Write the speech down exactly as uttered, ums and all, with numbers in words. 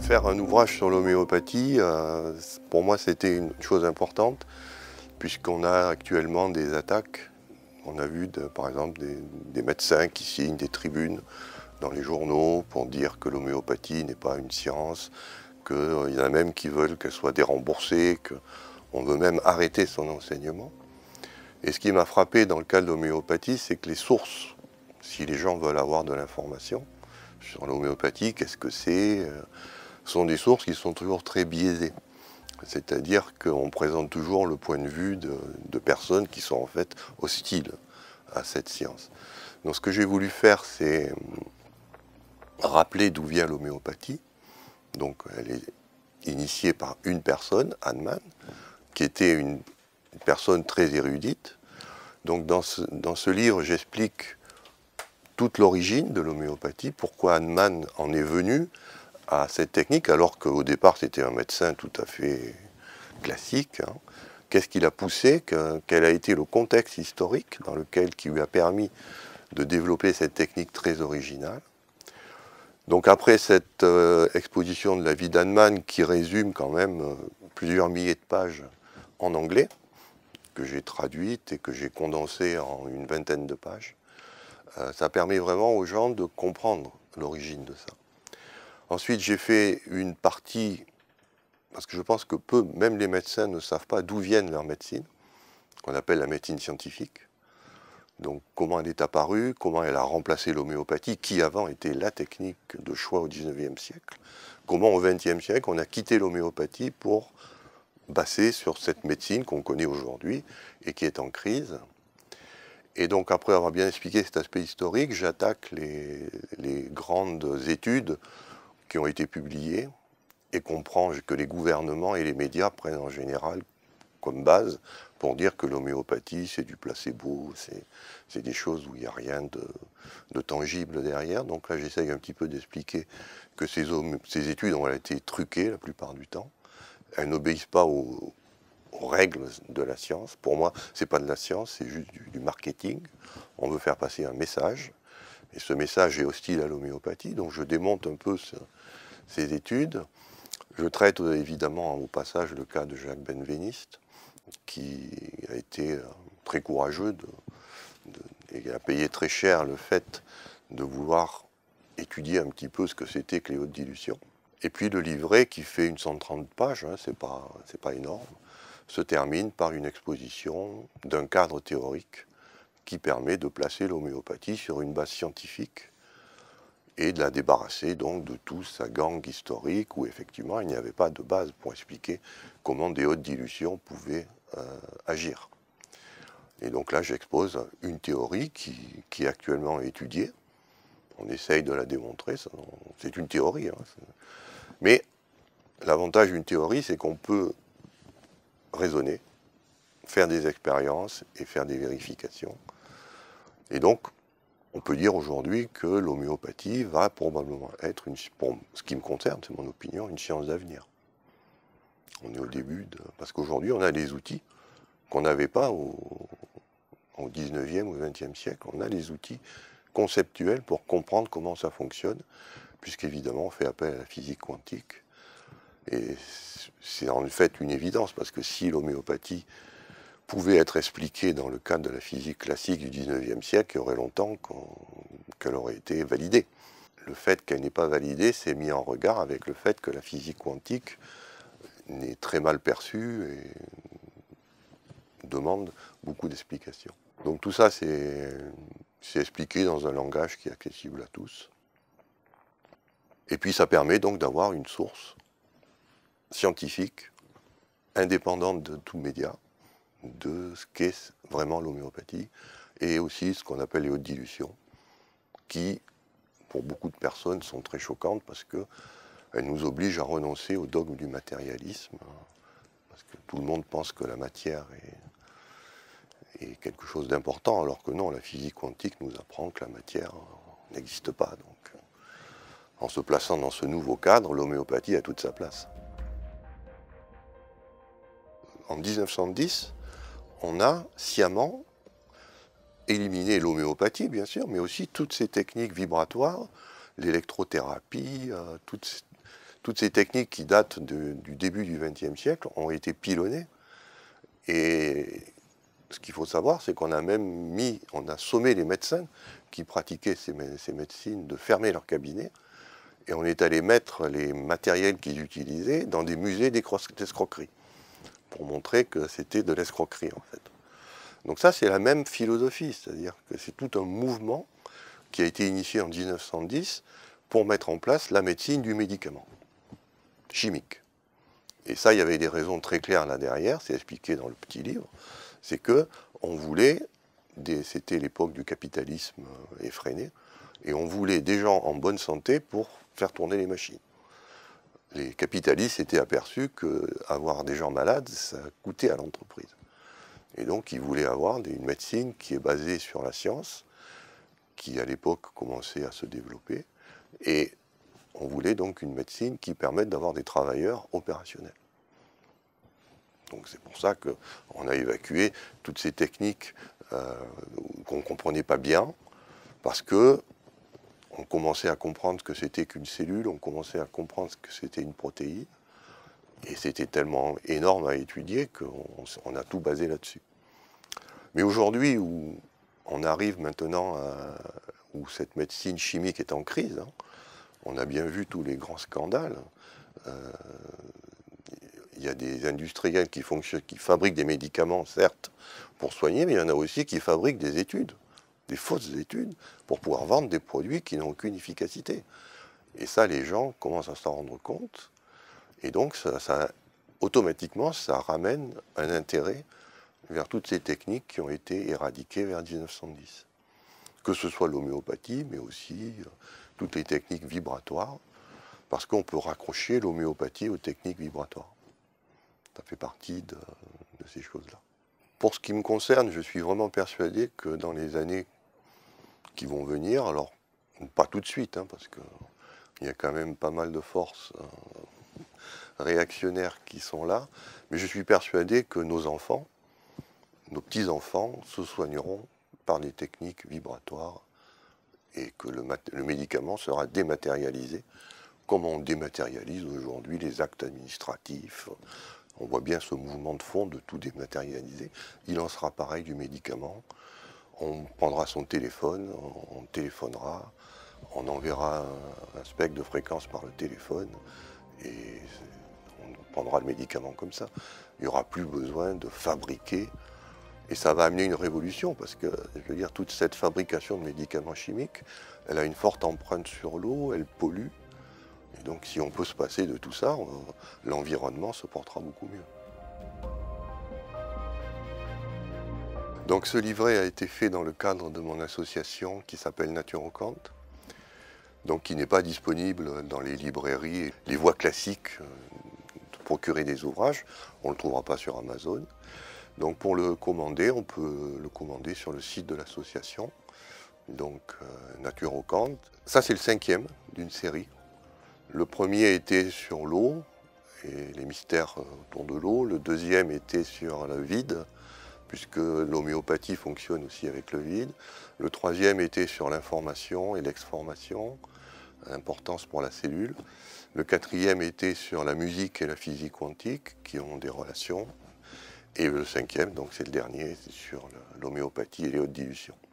Faire un ouvrage sur l'homéopathie, euh, pour moi c'était une chose importante, puisqu'on a actuellement des attaques. On a vu de, par exemple des, des médecins qui signent des tribunes dans les journaux pour dire que l'homéopathie n'est pas une science, qu'il euh, y en a même qui veulent qu'elle soit déremboursée, qu'on veut même arrêter son enseignement. Et ce qui m'a frappé dans le cas de l'homéopathie, c'est que les sources, si les gens veulent avoir de l'information sur l'homéopathie, qu'est-ce que c'est, euh, sont des sources qui sont toujours très biaisées. C'est-à-dire qu'on présente toujours le point de vue de, de personnes qui sont en fait hostiles à cette science. Donc ce que j'ai voulu faire, c'est rappeler d'où vient l'homéopathie. Donc elle est initiée par une personne, Hahnemann, qui était une, une personne très érudite. Donc dans ce, dans ce livre, j'explique toute l'origine de l'homéopathie, pourquoi Hahnemann en est venu à cette technique, alors qu'au départ c'était un médecin tout à fait classique. Hein. Qu'est-ce qui l'a poussé, que, quel a été le contexte historique dans lequel qui lui a permis de développer cette technique très originale. Donc après cette euh, exposition de la vie d'Hahnemann, qui résume quand même euh, plusieurs milliers de pages en anglais, que j'ai traduite et que j'ai condensée en une vingtaine de pages, euh, ça permet vraiment aux gens de comprendre l'origine de ça. Ensuite, j'ai fait une partie, parce que je pense que peu, même les médecins ne savent pas d'où viennent leurs médecines, qu'on appelle la médecine scientifique. Donc comment elle est apparue, comment elle a remplacé l'homéopathie, qui avant était la technique de choix au dix-neuvième siècle, comment au vingtième siècle on a quitté l'homéopathie pour passer sur cette médecine qu'on connaît aujourd'hui et qui est en crise. Et donc après avoir bien expliqué cet aspect historique, j'attaque les, les grandes études qui ont été publiés et comprend que les gouvernements et les médias prennent en général comme base pour dire que l'homéopathie c'est du placebo, c'est des choses où il n'y a rien de, de tangible derrière. Donc là j'essaye un petit peu d'expliquer que ces, ces études ont été truquées la plupart du temps. Elles n'obéissent pas aux, aux règles de la science. Pour moi, c'est pas de la science, c'est juste du, du marketing. On veut faire passer un message. Et ce message est hostile à l'homéopathie, donc je démonte un peu ce, ces études. Je traite évidemment au passage le cas de Jacques Benveniste, qui a été très courageux de, de, et a payé très cher le fait de vouloir étudier un petit peu ce que c'était que les hautes dilutions. Et puis le livret, qui fait une cent trente pages, hein, c'est pas, c'est pas énorme, se termine par une exposition d'un cadre théorique qui permet de placer l'homéopathie sur une base scientifique et de la débarrasser donc de toute sa gangue historique où effectivement il n'y avait pas de base pour expliquer comment des hautes dilutions pouvaient euh, agir. Et donc là j'expose une théorie qui, qui est actuellement étudiée. On essaye de la démontrer, c'est une théorie. Hein, mais l'avantage d'une théorie, c'est qu'on peut raisonner, faire des expériences et faire des vérifications. Et donc, on peut dire aujourd'hui que l'homéopathie va probablement être, une, pour ce qui me concerne, c'est mon opinion, une science d'avenir. On est au début de... Parce qu'aujourd'hui, on a des outils qu'on n'avait pas au, au dix-neuvième ou vingtième siècle. On a des outils conceptuels pour comprendre comment ça fonctionne, puisqu'évidemment, on fait appel à la physique quantique. Et c'est en fait une évidence, parce que si l'homéopathie pouvait être expliquée dans le cadre de la physique classique du dix-neuvième siècle, il y aurait longtemps qu'elle aurait été validée. Le fait qu'elle n'est pas validée s'est mis en regard avec le fait que la physique quantique est très mal perçue et demande beaucoup d'explications. Donc tout ça, c'est expliqué dans un langage qui est accessible à tous. Et puis ça permet donc d'avoir une source scientifique, indépendante de tout média, de ce qu'est vraiment l'homéopathie, et aussi ce qu'on appelle les hautes dilutions, qui, pour beaucoup de personnes, sont très choquantes parce qu'elles nous obligent à renoncer au dogme du matérialisme, parce que tout le monde pense que la matière est, est quelque chose d'important, alors que non, la physique quantique nous apprend que la matière n'existe pas. Donc, en se plaçant dans ce nouveau cadre, l'homéopathie a toute sa place. En mille neuf cent dix, on a sciemment éliminé l'homéopathie, bien sûr, mais aussi toutes ces techniques vibratoires, l'électrothérapie, euh, toutes, toutes ces techniques qui datent de, du début du vingtième siècle ont été pilonnées. Et ce qu'il faut savoir, c'est qu'on a même mis, on a sommé les médecins qui pratiquaient ces, ces médecines de fermer leur cabinet. Et on est allé mettre les matériels qu'ils utilisaient dans des musées d'escroquerie, pour montrer que c'était de l'escroquerie en fait. Donc ça, c'est la même philosophie, c'est-à-dire que c'est tout un mouvement qui a été initié en mille neuf cent dix pour mettre en place la médecine du médicament chimique. Et ça, il y avait des raisons très claires là derrière, c'est expliqué dans le petit livre, c'est que on voulait, c'était l'époque du capitalisme effréné, et on voulait des gens en bonne santé pour faire tourner les machines. Les capitalistes s'étaient aperçus qu'avoir des gens malades, ça coûtait à l'entreprise. Et donc, ils voulaient avoir une médecine qui est basée sur la science, qui à l'époque commençait à se développer, et on voulait donc une médecine qui permette d'avoir des travailleurs opérationnels. Donc c'est pour ça qu'on a évacué toutes ces techniques euh, qu'on ne comprenait pas bien, parce que on commençait à comprendre que c'était qu'une cellule, on commençait à comprendre que c'était une protéine, et c'était tellement énorme à étudier qu'on on a tout basé là-dessus. Mais aujourd'hui, où on arrive maintenant à, où cette médecine chimique est en crise, hein, on a bien vu tous les grands scandales. Euh, il y a des industriels qui, qui fabriquent des médicaments, certes, pour soigner, mais il y en a aussi qui fabriquent des études, des fausses études, pour pouvoir vendre des produits qui n'ont aucune efficacité. Et ça, les gens commencent à s'en rendre compte. Et donc, ça, ça, automatiquement, ça ramène un intérêt vers toutes ces techniques qui ont été éradiquées vers mille neuf cent dix. Que ce soit l'homéopathie, mais aussi euh, toutes les techniques vibratoires, parce qu'on peut raccrocher l'homéopathie aux techniques vibratoires. Ça fait partie de, de ces choses-là. Pour ce qui me concerne, je suis vraiment persuadé que dans les années qui vont venir, alors pas tout de suite, hein, parce qu'il y a quand même pas mal de forces euh, réactionnaires qui sont là, mais je suis persuadé que nos enfants, nos petits-enfants se soigneront par des techniques vibratoires et que le, le médicament sera dématérialisé, comme on dématérialise aujourd'hui les actes administratifs. On voit bien ce mouvement de fond de tout dématérialiser. Il en sera pareil du médicament. On prendra son téléphone, on téléphonera, on enverra un, un spectre de fréquence par le téléphone et on prendra le médicament comme ça. Il n'y aura plus besoin de fabriquer. Et ça va amener une révolution parce que, je veux dire, toute cette fabrication de médicaments chimiques, elle a une forte empreinte sur l'eau, elle pollue. Et donc, si on peut se passer de tout ça, l'environnement se portera beaucoup mieux. Donc, ce livret a été fait dans le cadre de mon association qui s'appelle Naturocante, donc qui n'est pas disponible dans les librairies, les voies classiques de procurer des ouvrages. On ne le trouvera pas sur Amazon. Donc pour le commander, on peut le commander sur le site de l'association, donc euh, Naturocante. Ça c'est le cinquième d'une série. Le premier était sur l'eau et les mystères autour de l'eau. Le deuxième était sur le vide, puisque l'homéopathie fonctionne aussi avec le vide. Le troisième était sur l'information et l'exformation, l'importance pour la cellule. Le quatrième était sur la musique et la physique quantique, qui ont des relations. Et le cinquième, donc c'est le dernier, c'est sur l'homéopathie et les hautes dilutions.